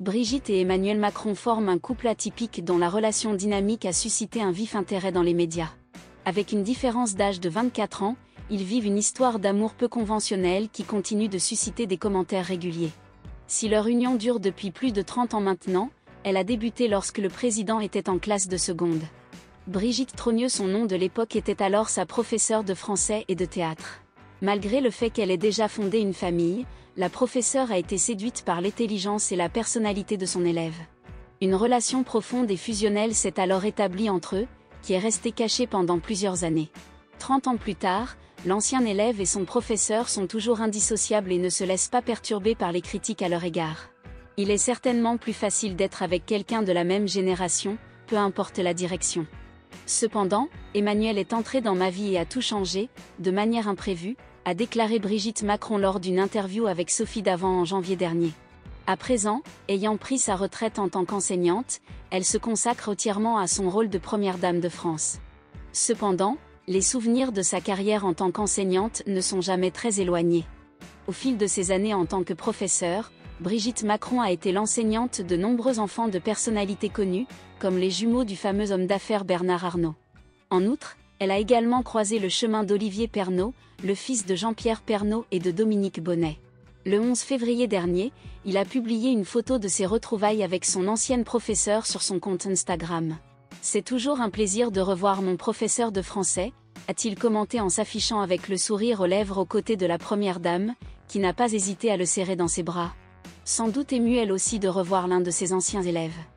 Brigitte et Emmanuel Macron forment un couple atypique dont la relation dynamique a suscité un vif intérêt dans les médias. Avec une différence d'âge de 24 ans, ils vivent une histoire d'amour peu conventionnelle qui continue de susciter des commentaires réguliers. Si leur union dure depuis plus de 30 ans maintenant, elle a débuté lorsque le président était en classe de seconde. Brigitte Trogneux, son nom de l'époque, était alors sa professeure de français et de théâtre. Malgré le fait qu'elle ait déjà fondé une famille, la professeure a été séduite par l'intelligence et la personnalité de son élève. Une relation profonde et fusionnelle s'est alors établie entre eux, qui est restée cachée pendant plusieurs années. 30 ans plus tard, l'ancien élève et son professeur sont toujours indissociables et ne se laissent pas perturber par les critiques à leur égard. Il est certainement plus facile d'être avec quelqu'un de la même génération, peu importe la direction. Cependant, Emmanuel est entré dans ma vie et a tout changé, de manière imprévue, a déclaré Brigitte Macron lors d'une interview avec Sophie Davant en janvier dernier. À présent, ayant pris sa retraite en tant qu'enseignante, elle se consacre entièrement à son rôle de première dame de France. Cependant, les souvenirs de sa carrière en tant qu'enseignante ne sont jamais très éloignés. Au fil de ses années en tant que professeure, Brigitte Macron a été l'enseignante de nombreux enfants de personnalités connues, comme les jumeaux du fameux homme d'affaires Bernard Arnault. En outre, elle a également croisé le chemin d'Olivier Pernaut, le fils de Jean-Pierre Pernaut et de Dominique Bonnet. Le 11 février dernier, il a publié une photo de ses retrouvailles avec son ancienne professeure sur son compte Instagram. « C'est toujours un plaisir de revoir mon professeur de français », a-t-il commenté en s'affichant avec le sourire aux lèvres aux côtés de la première dame, qui n'a pas hésité à le serrer dans ses bras. Sans doute émue elle aussi de revoir l'un de ses anciens élèves.